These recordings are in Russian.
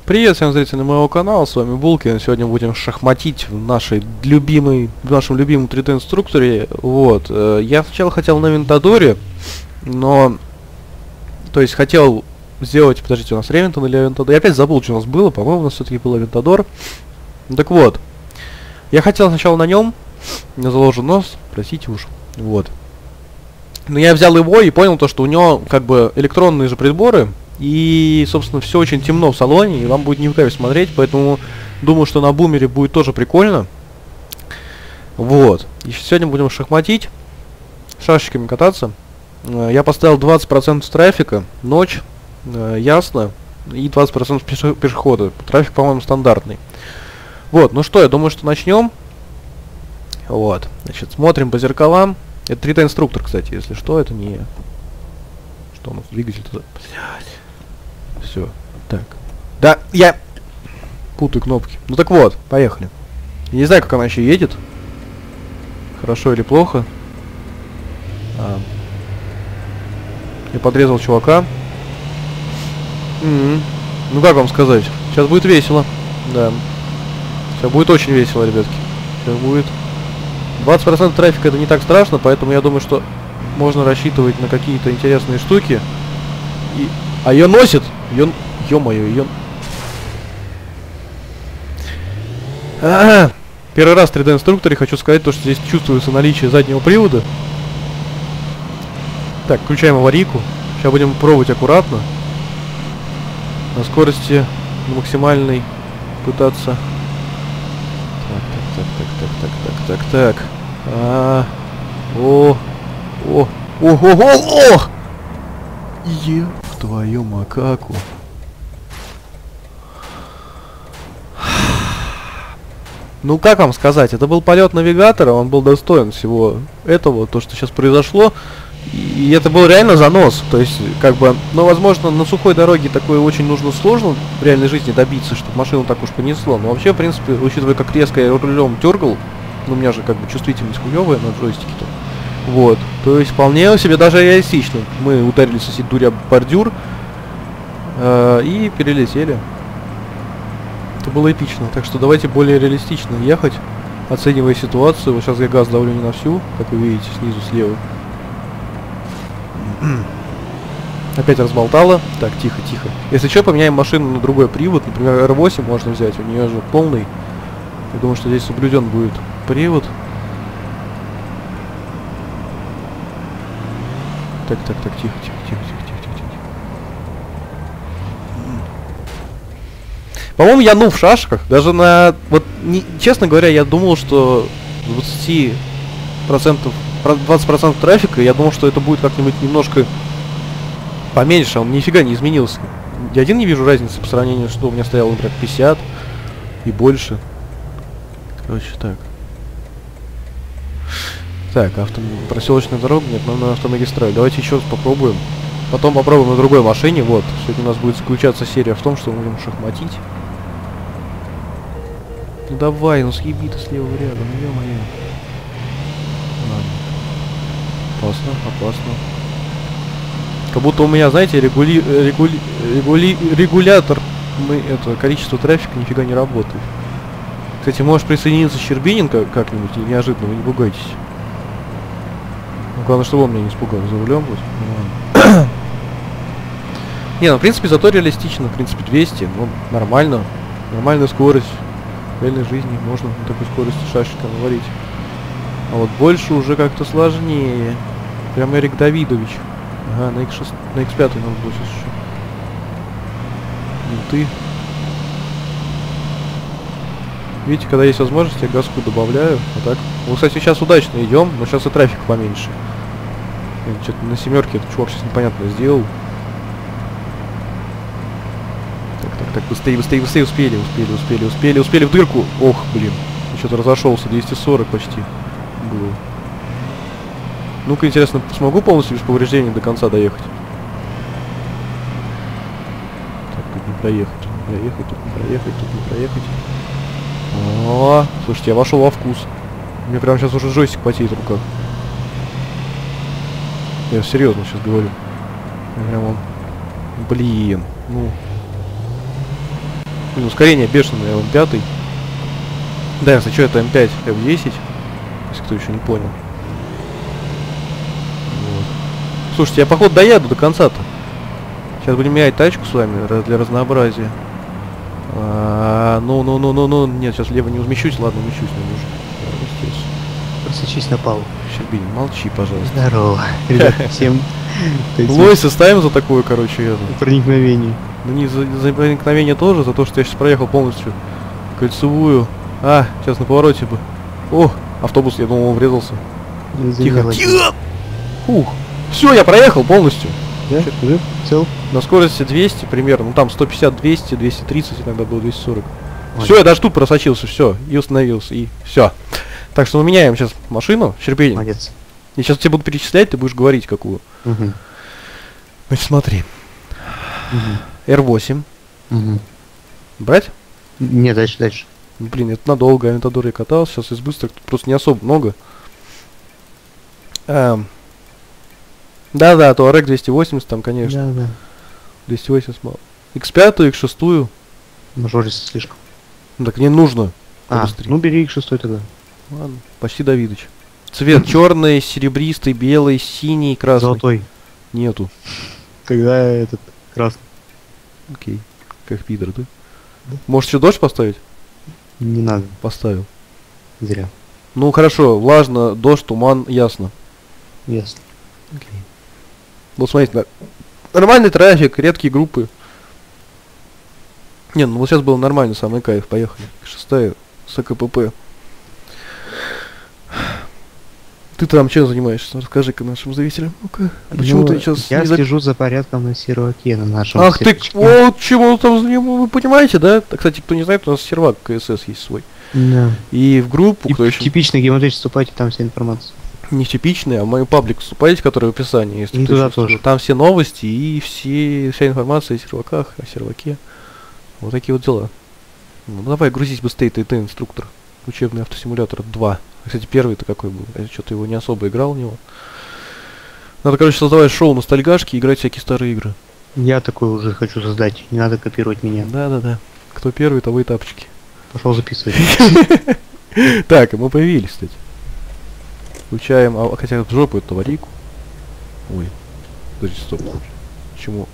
Привет всем зрителям моего канала, с вами Булкин. Сегодня будем шахматить в нашем любимом 3D-инструкторе. Вот, я сначала хотел на Вентадоре, но... То есть хотел сделать... Подождите, у нас Ревентон или Авентадор? Я опять забыл, что у нас было. По-моему, у нас все-таки был Авентадор. Так вот, я хотел сначала на нем. Мне заложен нос, простите уж. Вот. Но я взял его и понял то, что у него как бы электронные же приборы. И, собственно, все очень темно в салоне, и вам будет не в кайф смотреть, поэтому думаю, что на бумере будет тоже прикольно. Вот. И сегодня будем шахматить, шашечками кататься. Я поставил 20% трафика, ночь, ясно, и 20% пешехода. Трафик, по-моему, стандартный. Вот, ну что, я думаю, что начнем. Вот, значит, смотрим по зеркалам. Это 3D-инструктор, кстати, если что, это не... Что у нас, двигатель туда? Блядь. Все, так. Да, я путаю кнопки. Ну так вот, поехали. Я не знаю, как она еще едет. Хорошо или плохо. Я подрезал чувака. Ну как вам сказать? Сейчас будет весело. Да. Сейчас будет очень весело, ребятки. Сейчас будет. 20% трафика это не так страшно, поэтому я думаю, что можно рассчитывать на какие-то интересные штуки. И... А ее носит? Ё-моё, ее... Первый раз в 3D-инструкторе хочу сказать то, что здесь чувствуется наличие заднего привода. Так, включаем аварийку. Сейчас будем пробовать аккуратно. На скорости максимальной пытаться... Так. О! В твою макаку. Ну как вам сказать, это был полет навигатора, он был достоин всего этого, то что сейчас произошло. И это был реально занос. То есть, как бы, ну, возможно, на сухой дороге такое очень сложно в реальной жизни добиться, чтобы машину так уж понесло. Но вообще, в принципе, учитывая, как резко я рулем дергал, ну, у меня же как бы чувствительность хуёвая на джойстике-то. Вот, то есть вполне себе даже реалистично. Мы ударили со дуря бордюр и перелетели. Это было эпично. Так что давайте более реалистично ехать, оценивая ситуацию. Вот сейчас я газ давлю не на всю, как вы видите, снизу, слева. Опять разболтало. Так, тихо. Если что, поменяем машину на другой привод. Например, R8 можно взять, у нее же полный. Я думаю, что здесь соблюден будет привод. Так, тихо. По-моему, я в шашках. Даже на... Вот, честно говоря, я думал, что 20% трафика, я думал, что это будет как-нибудь немножко поменьше. Он нифига не изменился. Я один не вижу разницы по сравнению, что у меня стояло, например, 50 и больше. Короче, так. Так, проселочная дорога, нет, нам на автомагистраль. Давайте еще раз попробуем. Потом попробуем на другой машине. Вот, сегодня у нас будет заключаться серия в том, что мы будем шахматить. Ну давай, ну съеби ты с левого ряда, ну ё-моё. Ладно. Опасно. Как будто у меня, знаете, регулятор количество трафика нифига не работает. Кстати, можешь присоединиться Щербиненко как-нибудь неожиданно, вы не пугайтесь. Главное, чтобы он меня не испугал за рулем. Не, ну в принципе зато реалистично, в принципе 200, ну нормально. Нормальная скорость. В реальной жизни можно на такой скорости шашечками варить. А вот больше уже как-то сложнее. Прям Эрик Давидович. Ага, на X6, на X5 надо было сейчас еще. Ты. Видите, когда есть возможность, я газку добавляю. Вот так. Мы, кстати, сейчас удачно идем, но сейчас и трафик поменьше. Что-то на семерке этот чувак сейчас непонятно сделал. Так, быстрее, успели в дырку. Ох, блин. Что-то разошелся, 240 почти было. Ну-ка, интересно, смогу полностью без повреждений до конца доехать? Так, тут не проехать. Тут не проехать. О, слушайте, я вошел во вкус. У меня прямо сейчас уже джойстик потеет в руках. Я серьезно сейчас говорю. Прям он... Блин, ну... Блин, ускорение бешеное, М5. Да, если что, это М5, F10. Если кто еще не понял. Вот. Слушайте, я походу доеду до конца-то. Сейчас будем менять тачку с вами для разнообразия. Ну. Нет, сейчас влево не умещусь. Ладно, умещусь, не нужно. Просочись на палубу. Щербин, молчи, пожалуйста. Здорово. Ребят, всем Лойса ставим за такое, короче, это. проникновение. Ну не за проникновение тоже, за то, что я сейчас проехал полностью кольцевую. Сейчас на повороте бы. О, автобус, я думал, он врезался. Тихо. Тихо! Фух. Все, я проехал полностью. Да? Жив? Цел? На скорости 200 примерно. Ну там 150, 200, 230, иногда было 240. Все, я даже тут просочился, все, и установился, и все. Так что мы меняем сейчас машину, Щербинин. Молодец. Я сейчас тебе буду перечислять, ты будешь говорить какую. Угу. Значит, смотри. Угу. R8. Угу. Брать? Не, дальше. Блин, это надолго, Авентадор я катался, сейчас из быстрых тут просто не особо много. Да, то RX 280 там, конечно. Да. 280 мало. X5, X6. Мажорист слишком. Ну, так не нужно. Ну бери X6 тогда. Ладно, почти Давидыч. Цвет черный, серебристый, белый, синий, красный. Золотой. Нету. Тогда этот красный. Окей. Как пидор, да? Может еще дождь поставить? Не надо. Поставил. Зря. Ну хорошо, влажно, дождь, туман, ясно. Ясно. Окей. Вот смотрите, нормальный трафик, редкие группы. Не, ну вот сейчас был нормальный самый кайф, поехали. Шестая с АКПП. Ты там чем занимаешься? Расскажи-ка нашим зрителям. Ну-ка. Почему ты сейчас... Я слежу за порядком на серваке, на нашем. Ах ты, вот чему там занимаешься, вы понимаете, да? Кстати, кто не знает, у нас сервак КСС есть свой. Да. И в группу, кто еще... Типичный геймодрич, вступайте, там вся информация. Не типичный, а в мою паблик вступайте, который в описании. Если и туда тоже. Там все новости и вся информация о серваках, о серваке. Вот такие вот дела. Ну давай, грузись быстрее, ты инструктор. Учебный автосимулятор 2. Кстати, первый-то какой был? Я что-то его не особо играл в него. Надо, короче, создавать шоу ностальгашки и играть всякие старые игры. Я такой уже хочу создать. Не надо копировать меня. Да. Кто первый, того и тапочки. Пошел записывать. Так, мы появились, кстати. Включаем, хотя в жопу эту аварийку. Ой. Подожди, стоп. Почему?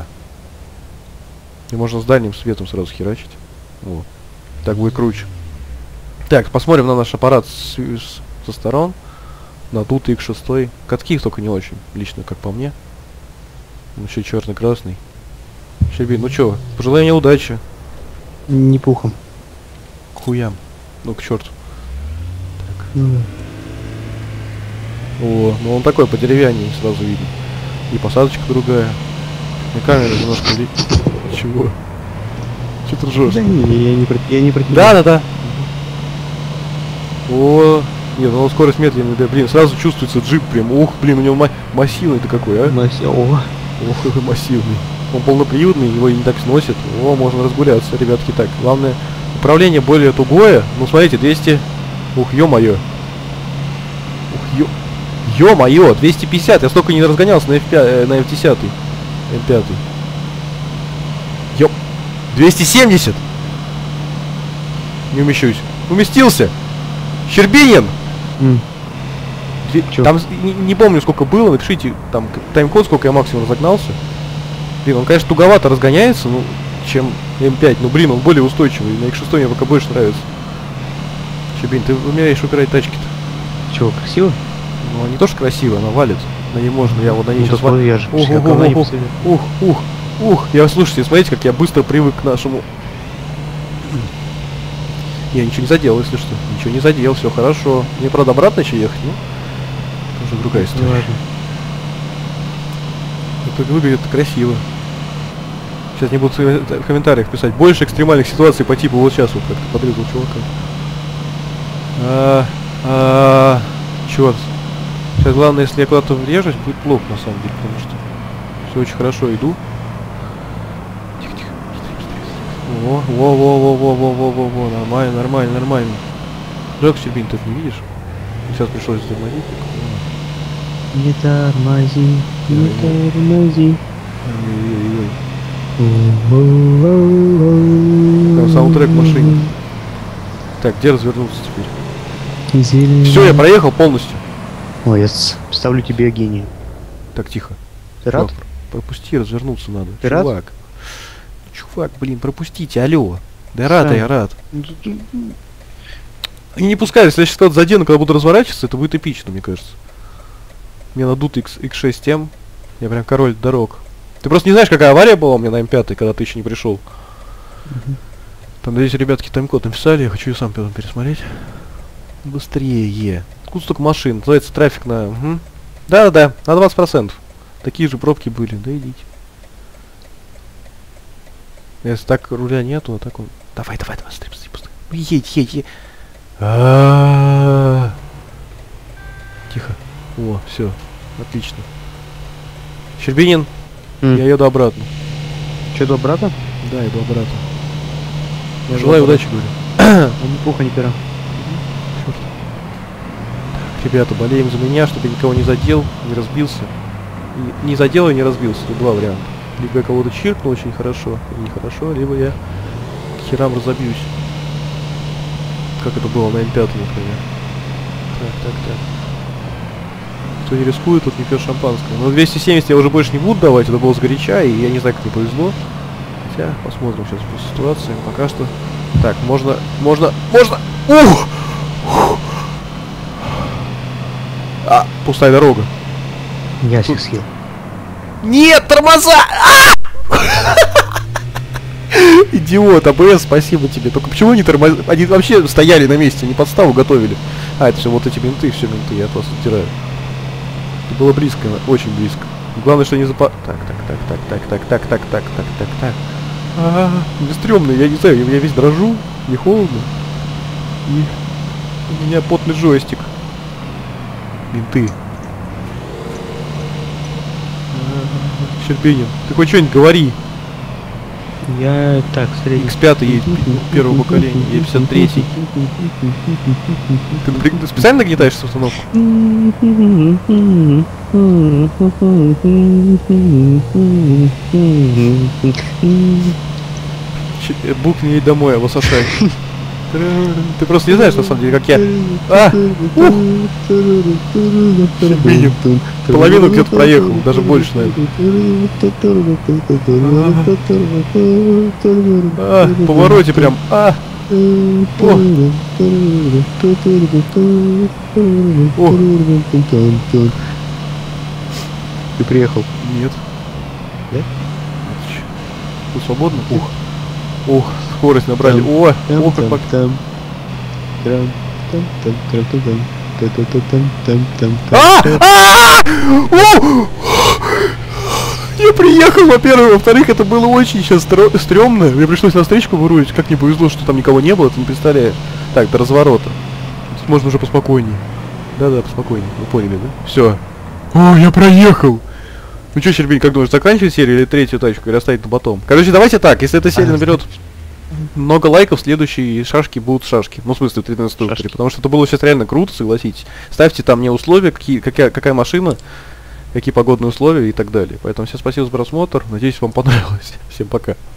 И можно с дальним светом сразу херачить. Вот. Так будет круче. Так, посмотрим на наш аппарат со сторон. Надутый X6. Катки только не очень, лично, как по мне. Еще черный-красный. Щербин, ну чё, пожелай мне удачи. Не пухом. К хуям. Ну к черту. Так. О, ну он такой по деревянней сразу видно. И посадочка другая. И камера немножко Чего? Че ты ржешь? Да не, я не про тебя. Да. О, нет, ну скорость медленная, да, блин, сразу чувствуется джип прям. Ух, блин, у него массивный-то какой, а? Ох, какой массивный. Он полноприводный, его и не так сносит. О, можно разгуляться, ребятки. Так, главное, управление более тугое. Ну, смотрите, 200... Ух, ё-моё. Ух, ё-моё, 250. Я столько не разгонялся на F5, на F10. М5. Ёп. 270. Не умещусь. Уместился. Щербинин. Там не помню, сколько было. Напишите там тайм-код, сколько я максимум разогнался. Блин, он, конечно, туговато разгоняется, ну, чем М5. Ну, блин, он более устойчивый. На X6 мне пока больше нравится. Щербин, ты умеешь убирать тачки-то. Чего, красиво? Ну, не то, что красиво, она валит. На ней можно, я вот на ней сейчас... Ух, я, слушайте, смотрите, как я быстро привык к нашему... Я ничего не задел, если что. Ничего не задел, все хорошо. Мне, правда, обратно еще ехать, ну? Тоже другая история. Важно. Это выглядит красиво. Сейчас не буду в комментариях писать. Больше экстремальных ситуаций по типу вот сейчас вот как-то подрезал чувака. Черт. Сейчас главное, если я куда-то врежусь, будет плохо на самом деле, потому что все очень хорошо иду. Тихо. Во, нормально. Жалко, Щербин, ты не видишь? Сейчас пришлось затормозить. Не тормози. Ой-ой-ой. саундтрек в машине. Так, где развернуться теперь? Зелень. Все, я проехал полностью. Молодец. Ставлю тебе гений. Так, тихо. Ты рад? Чувак, пропусти, развернуться надо. Ты рад? Чувак. Чувак, блин, пропустите, алло. Да я рад, Сам. я рад. Они не пускают, если я сейчас задену, когда буду разворачиваться, это будет эпично, мне кажется. Мне надут X6M. Я прям король дорог. Ты просто не знаешь, какая авария была у меня на М5, когда ты еще не пришел. Там, надеюсь, ребятки тайм-код написали, я хочу и сам потом пересмотреть. Быстрее. Откуда столько машин? Называется трафик на... Угу. Да-да-да, на 20%. Такие же пробки были, да идите. Если так руля нету, а так он... Давай, быстрее. Едь. Тихо. О, все, отлично. Щербинин, я еду обратно. Че, иду обратно? Да, иду обратно. Я Желаю иду удачи, говорю. Ни пуха, ни пера. Черт. Так, ребята, болеем за меня, чтобы я никого не задел, не разбился. Не задел и не разбился. Тут два варианта. Либо я кого-то чиркну очень хорошо, или нехорошо, либо я к херам разобьюсь. Как это было на М5, например. Так. Кто не рискует, тот не пьет шампанское. Но 270 я уже больше не буду давать, это было сгоряча, и я не знаю, как мне повезло. Хотя, посмотрим сейчас по ситуации. Пока что... Так, можно... Ух! Пустая дорога. Я всех съел. Нет, тормоза! Идиот, АБС, спасибо тебе. Только почему они тормозят? Они вообще стояли на месте, они подставу готовили. Это все вот эти менты, я от вас оттираю. Это было близко, очень близко. Главное, что не запа... Так. Мне стрёмно, я не знаю, я весь дрожу, мне холодно. И у меня потный джойстик. Менты. Щербинин, ты хоть что-нибудь говори. Я так, средний. X5 едет первого поколения, E53. Ты специально нагнетаешь установку? Бук не едь домой, а высосай. Ты просто не знаешь, на самом деле, как я. Щербинин. Половину где-то проехал, даже больше, наверное. В повороте прям. Ты приехал? Нет. Да? Тут свободно? Ух, скорость набрали. Как я приехал, во-первых, во-вторых, это было очень сейчас стрёмно. Мне пришлось на встречку вырулить. Как мне повезло, что там никого не было, ты не представляешь. Так, до разворота. Тут можно уже поспокойнее. Да, поспокойнее. Вы поняли, да? Все. Я проехал. Ну что, Щербинин, как думаешь, заканчивать серию или третью тачку, или оставить на потом? Короче, давайте так, если эта серия наберет много лайков, следующие шашки будут шашки. Ну, в смысле, в 13 инструкторе. Потому что это было сейчас реально круто, согласитесь. Ставьте там мне условия, какая машина, какие погодные условия и так далее. Поэтому всем спасибо за просмотр. Надеюсь, вам понравилось. Всем пока.